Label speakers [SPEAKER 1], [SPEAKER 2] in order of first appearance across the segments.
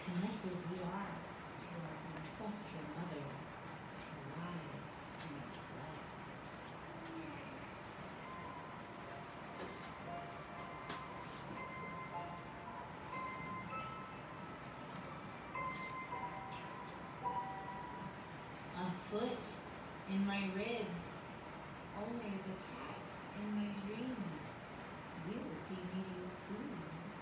[SPEAKER 1] Connected we are to our ancestral mothers, alive in our blood. A foot in my ribs, always a cat in my dreams. We will be meeting soon.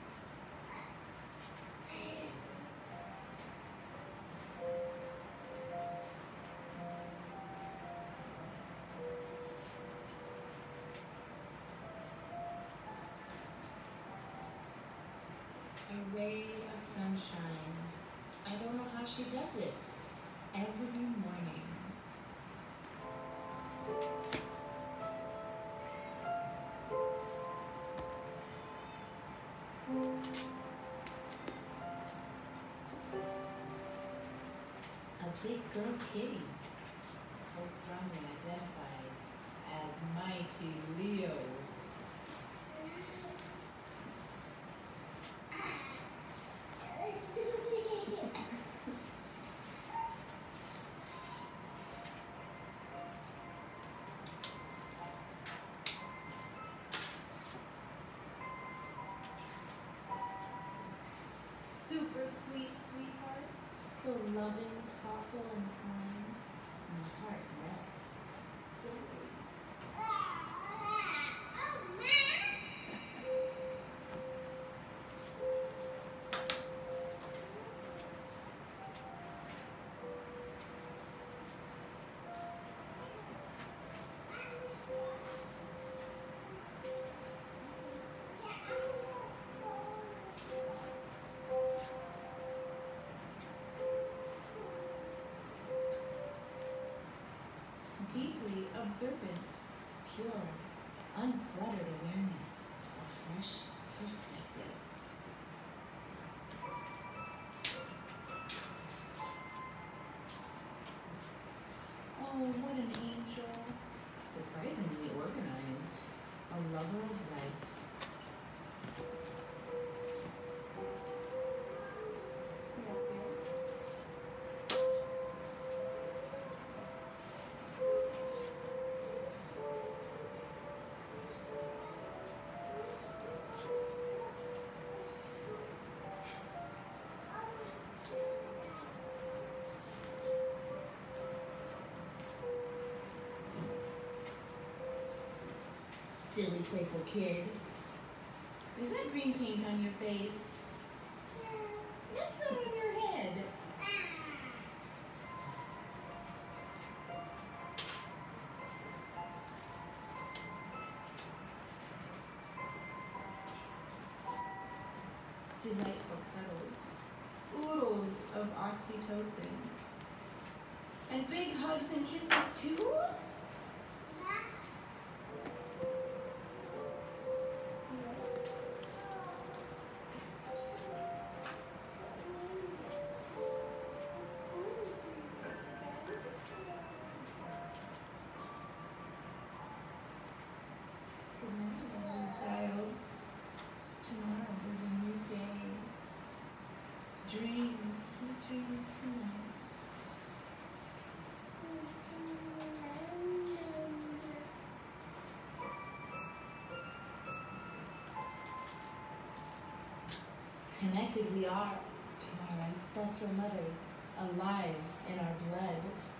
[SPEAKER 1] A ray of sunshine. I don't know how she does it. Every morning. A big girl kitty, so strongly identifies as mighty Leo. Super sweet sweetheart, so loving, thoughtful, and kind. My heart melts daily. Deeply observant, pure, uncluttered awareness, a fresh perspective. Oh, what an angel. Surprisingly organized, a lover of life. Yes, dear. Silly, playful kid. Is that green paint on your face? That's not on your head. Delightful cuddles. Oodles of oxytocin. And big hugs and kisses too? Good night, little child. Tomorrow is a new day. Dreams, sweet dreams tonight. Connected we are to our ancestral mothers, alive in our blood.